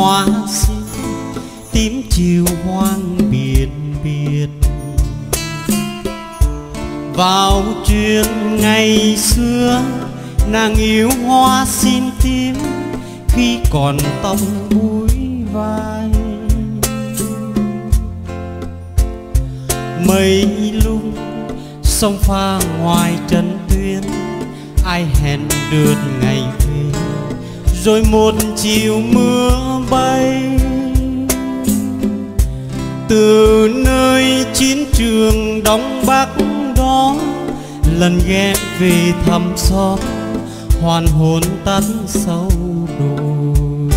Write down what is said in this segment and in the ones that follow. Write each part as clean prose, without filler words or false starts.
hoa xin tím chiều hoang biệt biệt. Vào chuyện ngày xưa nàng yêu hoa xin tím khi còn tóc búi vai. Mây lung sông pha ngoài trần tuyên, ai hẹn được ngày về rồi một chiều mưa bay. Từ nơi chiến trường Đông Bắc đó lần ghé về thăm xóm, hoàn hồn tắt sâu đồi.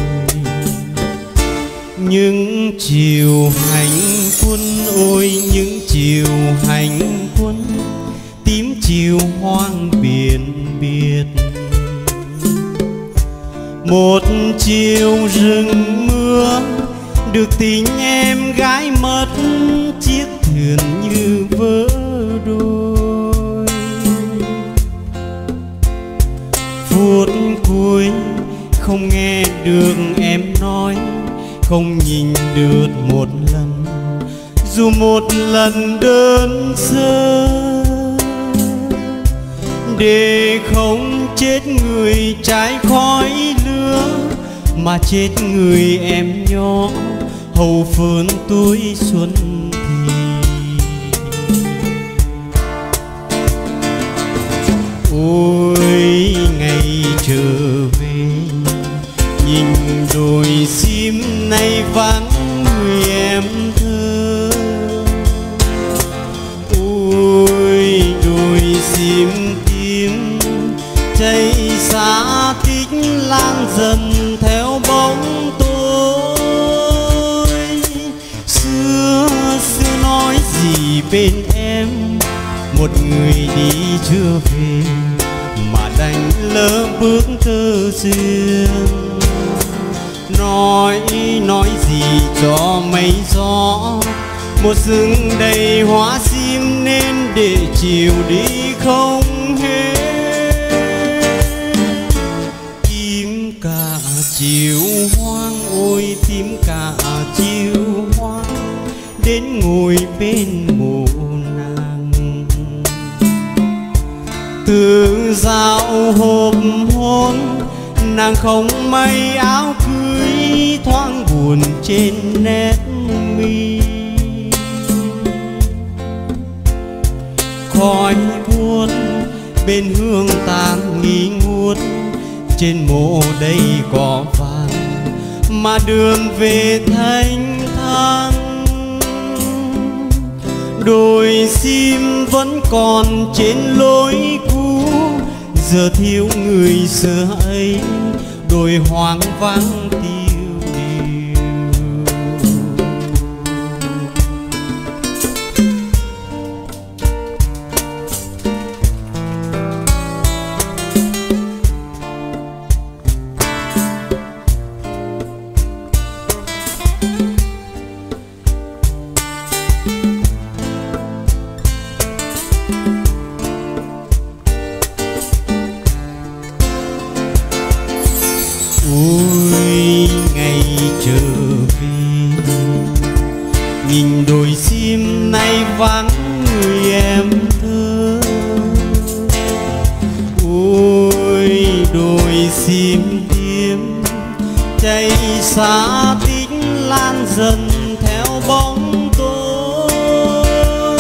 Những chiều hành quân ôi những chiều hành quân, tím chiều hoang biển biệt. Một chiều rừng mưa được tình em gái mất, chiếc thuyền như vỡ đôi. Phút cuối không nghe được em nói, không nhìn được một lần, dù một lần đơn sơ. Để không chết người trái khói lửa, mà chết người em nhỏ hầu phương tuổi xuân thì. Ôi ngày trở về nhìn đồi sim nay vắng người em thơ. Ôi đồi sim tím cháy xa tích lan dần theo bóng tối. Xưa xưa nói gì bên em, một người đi chưa về mà đành lỡ bước tơ duyên. Nói gì cho mây gió, một rừng đầy hoa sim nên để chiều đi không hết. Tím cả chiều hoang ôi tím cả chiều hoang, đến ngồi bên mộ nàng. Từ dạo hộp hôn nàng không may áo cưới, thoáng buồn trên nét mi. Khói buốt bên hương tàn nghi ngút, trên mộ đây có vàng mà đường về thanh thang. Đồi sim vẫn còn trên lối cũ, giờ thiếu người xưa ấy, đồi hoang vắng tiêu điều. Ôi ngày trở về nhìn đồi sim nay vắng người em thơ. Ôi đồi sim tím cháy xa tích lan dần theo bóng tối.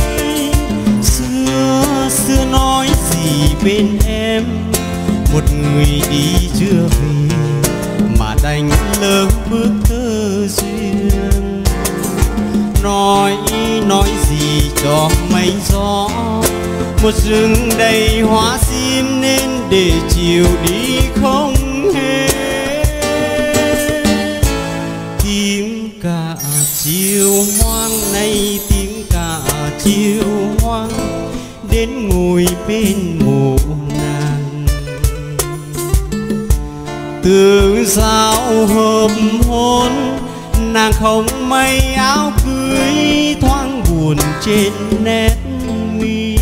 Xưa xưa nói gì bên em, một người đi chưa về mà đành lỡ bước tơ duyên. Nói gì cho mây gió, một rừng đầy hoa sim nên để chiều đi không hết. Tím cả chiều hoang nay tím cả chiều hoang, đến ngồi bên mộ nàng. Từ dạo hợp hôn nàng không may áo cưới, thoáng buồn trên nét mi.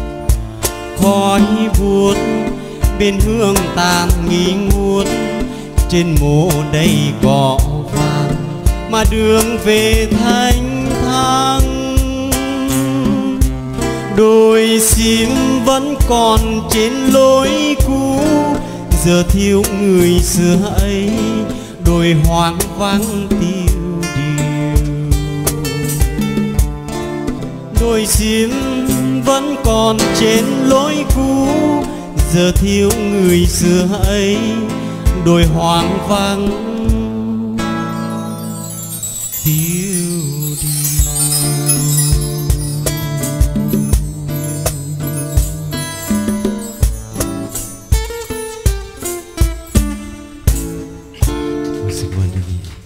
khói buốt bên hương tàn nghi ngút, trên mộ đầy cỏ vàng mà đường về thanh thang. Đồi sim vẫn còn trên lối cũ, giờ thiếu người xưa ấy, đồi hoang vắng tiêu điều. Đồi sim vẫn còn trên lối cũ, giờ thiếu người xưa ấy, đồi hoang vắng tiêu điều. Música